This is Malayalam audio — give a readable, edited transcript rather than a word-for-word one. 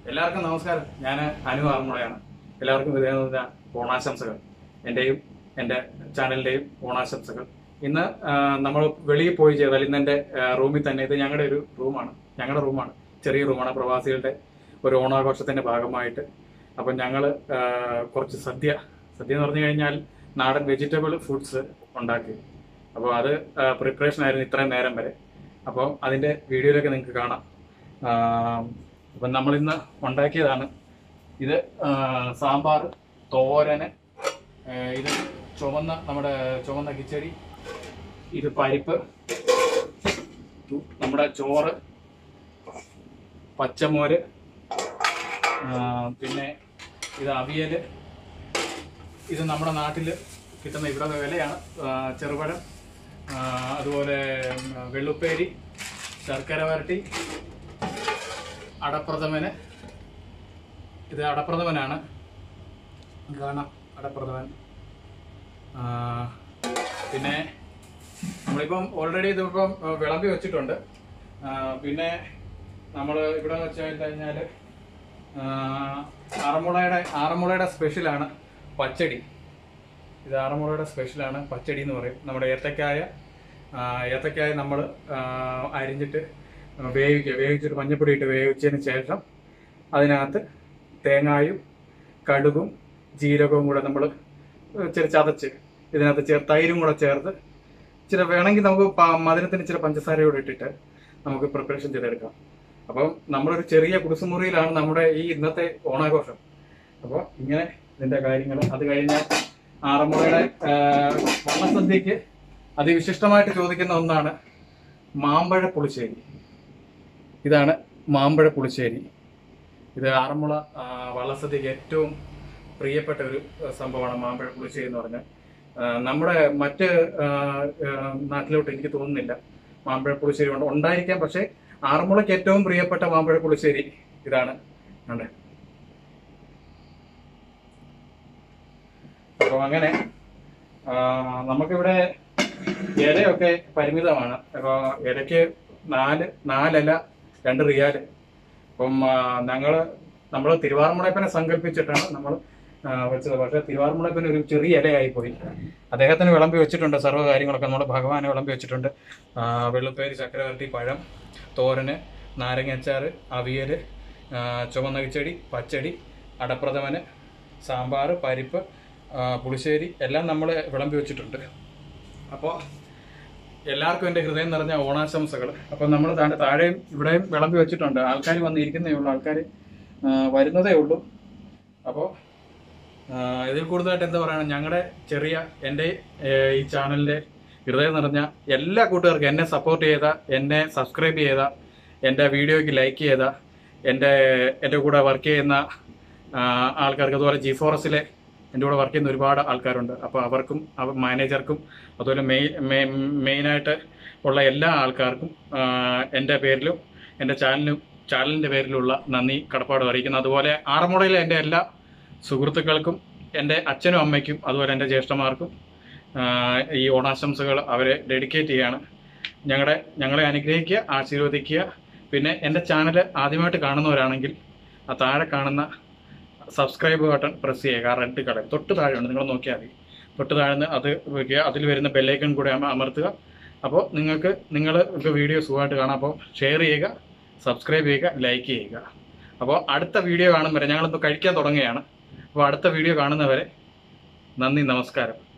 എല്ലാവർക്കും നമസ്കാരം. ഞാൻ അനു ആറന്മുളയാണ്. എല്ലാവർക്കും വിധേയത ഓണാശംസകൾ. എന്റെയും എന്റെ ചാനലിന്റെയും ഓണാശംസകൾ. ഇന്ന് നമ്മൾ വെളിയിൽ പോയി ചെയ്താൽ ഇന്ന് എന്റെ റൂമിൽ തന്നെ, ഇത് ഞങ്ങളുടെ ഒരു റൂമാണ്, ചെറിയ റൂമാണ്, പ്രവാസികളുടെ ഒരു ഓണാഘോഷത്തിന്റെ ഭാഗമായിട്ട്. അപ്പം ഞങ്ങള് കുറച്ച് സദ്യ എന്ന് പറഞ്ഞു കഴിഞ്ഞാൽ നാടൻ വെജിറ്റബിൾ ഫുഡ്സ് ഉണ്ടാക്കി. അപ്പോൾ അത് പ്രിപ്പറേഷൻ ആയിരുന്നു ഇത്രയും നേരം വരെ. അപ്പോൾ അതിന്റെ വീഡിയോയിലൊക്കെ നിങ്ങൾക്ക് കാണാം. അപ്പം നമ്മളിന്ന് ഉണ്ടാക്കിയതാണ് ഇത്. സാമ്പാർ, തോരന്, ഇത് നമ്മുടെ ചുവന്ന കിച്ചടി, ഇത് പരിപ്പ്, നമ്മുടെ ചോറ്, പച്ചമോര്, പിന്നെ ഇത് അവിയൽ. ഇത് നമ്മുടെ നാട്ടിൽ കിട്ടുന്ന ഇവിടെ വിലയാണ്, ചെറുപഴം, അതുപോലെ വെള്ളുപ്പേരി, ശർക്കര വരട്ടി, അടപ്രഥമന്. ഇത് അടപ്രഥമനാണ്, കാണാം അടപ്രഥമൻ. പിന്നെ നമ്മളിപ്പം ഓൾറെഡി ഇതിപ്പം വിളമ്പി വെച്ചിട്ടുണ്ട്. പിന്നെ നമ്മൾ ഇവിടെ വെച്ച് കഴിഞ്ഞാൽ ആറന്മുളയുടെ സ്പെഷ്യലാണ് പച്ചടി. ഇത് ആറന്മുളയുടെ സ്പെഷ്യലാണ് പച്ചടി എന്ന് പറയും. നമ്മുടെ ഏത്തക്കായ നമ്മൾ അരിഞ്ഞിട്ട് വേവിച്ചിട്ട് മഞ്ഞപ്പൊടി ഇട്ട് വേവിച്ചതിന് ശേഷം അതിനകത്ത് തേങ്ങായും കടുകും ജീരകവും കൂടെ നമ്മൾ ചതച്ച് ഇതിനകത്ത് തൈരും കൂടെ ചേർത്ത് വേണമെങ്കിൽ നമുക്ക് മധുരത്തിന് ഇച്ചിരി പഞ്ചസാരയോടെ ഇട്ടിട്ട് നമുക്ക് പ്രിപ്പറേഷൻ ചെയ്തെടുക്കാം. അപ്പം നമ്മളൊരു ചെറിയ കുടുസുമുറിയിലാണ് നമ്മുടെ ഈ ഇന്നത്തെ ഓണാഘോഷം. അപ്പോൾ ഇങ്ങനെ ഇതിന്റെ കാര്യങ്ങൾ. അത് കഴിഞ്ഞാൽ ആറന്മുളയുടെ വള്ളസദ്യക്ക് അതിവിശിഷ്ടമായിട്ട് ചോദിക്കുന്ന ഒന്നാണ് മാമ്പഴ പുളിശ്ശേരി. ഇതാണ് മാമ്പഴ പുളിശ്ശേരി. ഇത് ആറന്മുള വള്ളസദ്യക്ക് ഏറ്റവും പ്രിയപ്പെട്ട ഒരു സംഭവമാണ് മാമ്പഴ പുളിശ്ശേരി എന്ന് പറഞ്ഞാൽ. നമ്മുടെ മറ്റ് നാട്ടിലോട്ട് എനിക്ക് തോന്നുന്നില്ല മാമ്പഴ പുളിശ്ശേരി ഉണ്ടായിരിക്കാം. പക്ഷെ ആറന്മുളയ്ക്ക് ഏറ്റവും പ്രിയപ്പെട്ട മാമ്പഴ പുളിശ്ശേരി ഇതാണ്. ഉണ്ട്. അപ്പൊ അങ്ങനെ നമുക്കിവിടെ ഇലയൊക്കെ പരിമിതമാണ്. അപ്പൊ ഇലയ്ക്ക് 4 ഇല 2 റിയാല്. അപ്പം നമ്മൾ തിരുവാർമുളയപ്പനെ സങ്കല്പിച്ചിട്ടാണ് നമ്മൾ വെച്ചത്. പക്ഷെ തിരുവാർമുളയപ്പന് ഒരു ചെറിയ ഇലയായി പോയി. അദ്ദേഹത്തിന് വിളമ്പി വെച്ചിട്ടുണ്ട് സർവ്വ കാര്യങ്ങളൊക്കെ. നമ്മുടെ ഭഗവാനെ വിളമ്പി വെച്ചിട്ടുണ്ട്. വെള്ളുപ്പേരി, ചക്കരവരട്ടി, പഴം, തോരന്, നാരങ്ങാച്ചാറ്, അവിയൽ, ചുവന്ന കിച്ചടി, പച്ചടി, അടപ്രഥമന്, സാമ്പാർ, പരിപ്പ്, പുളിശ്ശേരി എല്ലാം നമ്മൾ വിളമ്പി വെച്ചിട്ടുണ്ട്. അപ്പോൾ എല്ലാവർക്കും എൻ്റെ ഹൃദയം നിറഞ്ഞ ഓണാശംസകൾ. അപ്പം നമ്മൾ താഴെയും ഇവിടെയും വിളമ്പി വെച്ചിട്ടുണ്ട്. ആൾക്കാർ വന്നിരിക്കുന്നേ ഉള്ളൂ, ആൾക്കാർ വരുന്നതേ ഉള്ളൂ. അപ്പോൾ ഇതിൽ കൂടുതലായിട്ട് എന്താ പറയുക, എൻ്റെ ഈ ചാനലിൻ്റെ ഹൃദയം നിറഞ്ഞ എല്ലാ കൂട്ടുകാർക്കും, എന്നെ സപ്പോർട്ട് ചെയ്ത, എന്നെ സബ്സ്ക്രൈബ് ചെയ്ത, എൻ്റെ വീഡിയോയ്ക്ക് ലൈക്ക് ചെയ്ത, എൻ്റെ കൂടെ വർക്ക് ചെയ്യുന്ന ആൾക്കാർക്ക്, അതുപോലെ G4S എൻ്റെ കൂടെ വർക്ക് ചെയ്യുന്ന ഒരുപാട് ആൾക്കാരുണ്ട്. അപ്പോൾ അവർക്കും മാനേജർക്കും അതുപോലെ മെയിനായിട്ട് ഉള്ള എല്ലാ ആൾക്കാർക്കും എൻ്റെ പേരിലും എൻ്റെ ചാനലിൻ്റെ പേരിലുള്ള നന്ദി കടപ്പാട് അറിയിക്കുന്നു. അതുപോലെ ആറന്മുളയിലെ എൻ്റെ എല്ലാ സുഹൃത്തുക്കൾക്കും, എൻ്റെ അച്ഛനും അമ്മയ്ക്കും, അതുപോലെ എൻ്റെ ജ്യേഷ്ഠന്മാർക്കും ഈ ഓണാശംസകൾ അവരെ ഡെഡിക്കേറ്റ് ചെയ്യാണ്. ഞങ്ങളെ അനുഗ്രഹിക്കുക, ആശീർവദിക്കുക. പിന്നെ എൻ്റെ ചാനൽ ആദ്യമായിട്ട് കാണുന്നവരാണെങ്കിൽ ആ താഴെ കാണുന്ന സബ്സ്ക്രൈബ് ബട്ടൺ പ്രസ് ചെയ്യുക. റെഡ് കളർ തൊട്ട് താഴെയുണ്ട്, നിങ്ങൾ നോക്കിയാൽ മതി. തൊട്ട് താഴ്ന്ന് അത് വയ്ക്കുക. അതിൽ വരുന്ന ബെല്ലൈക്കൺ കൂടെ അമർത്തുക. അപ്പോൾ നിങ്ങൾ വീഡിയോ സുഖമായിട്ട് കാണാം. അപ്പോൾ ഷെയർ ചെയ്യുക, സബ്സ്ക്രൈബ് ചെയ്യുക, ലൈക്ക് ചെയ്യുക. അപ്പോൾ അടുത്ത വീഡിയോ കാണും വരെ, ഞങ്ങളിപ്പോൾ കഴിക്കാൻ തുടങ്ങുകയാണ്. അപ്പോൾ അടുത്ത വീഡിയോ കാണുന്നവരെ നന്ദി, നമസ്കാരം.